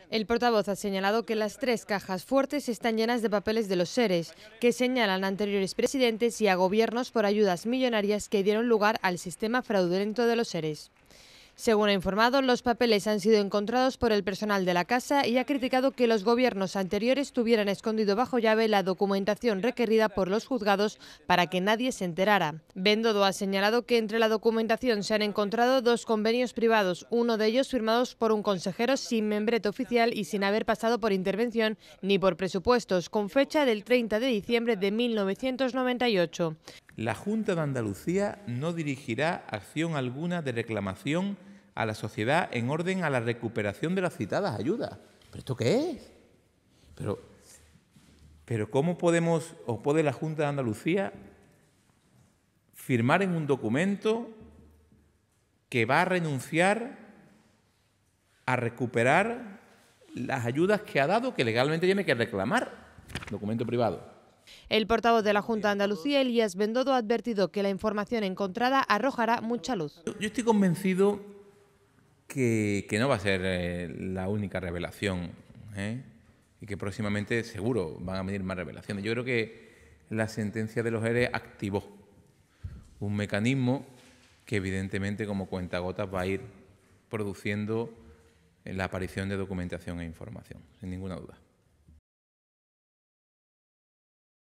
El portavoz ha señalado que las 3 cajas fuertes están llenas de papeles de los seres, que señalan a anteriores presidentes y a gobiernos por ayudas millonarias que dieron lugar al sistema fraudulento de los seres. Según ha informado, los papeles han sido encontrados por el personal de la casa y ha criticado que los gobiernos anteriores tuvieran escondido bajo llave la documentación requerida por los juzgados para que nadie se enterara. Bendodo ha señalado que entre la documentación se han encontrado 2 convenios privados, uno de ellos firmados por un consejero sin membrete oficial y sin haber pasado por intervención ni por presupuestos, con fecha del 30 de diciembre de 1998. La Junta de Andalucía no dirigirá acción alguna de reclamación a la sociedad en orden a la recuperación de las citadas ayudas. ¿Pero esto qué es? Pero ¿cómo podemos o puede la Junta de Andalucía firmar en un documento que va a renunciar a recuperar las ayudas que ha dado, que legalmente tiene que reclamar? Documento privado. El portavoz de la Junta de Andalucía, Elías Bendodo, ha advertido que la información encontrada arrojará mucha luz. Yo estoy convencido que no va a ser la única revelación, y que próximamente seguro van a venir más revelaciones. Yo creo que la sentencia de los ERE activó un mecanismo que evidentemente como cuentagotas va a ir produciendo la aparición de documentación e información, sin ninguna duda.